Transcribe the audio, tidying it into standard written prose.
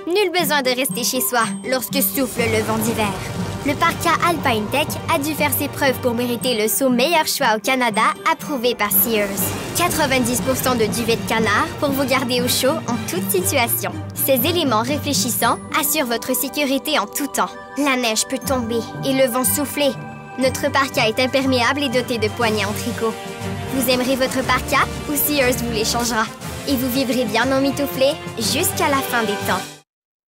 Nul besoin de rester chez soi lorsque souffle le vent d'hiver. Le parka Alpine Tech a dû faire ses preuves pour mériter le saut meilleur choix au Canada approuvé par Sears. 90% de duvet de canard pour vous garder au chaud en toute situation. Ces éléments réfléchissants assurent votre sécurité en tout temps. La neige peut tomber et le vent souffler. Notre parka est imperméable et doté de poignées en tricot. Vous aimerez votre parka ou Sears vous l'échangera? Et vous vivrez bien emmitouflé jusqu'à la fin des temps.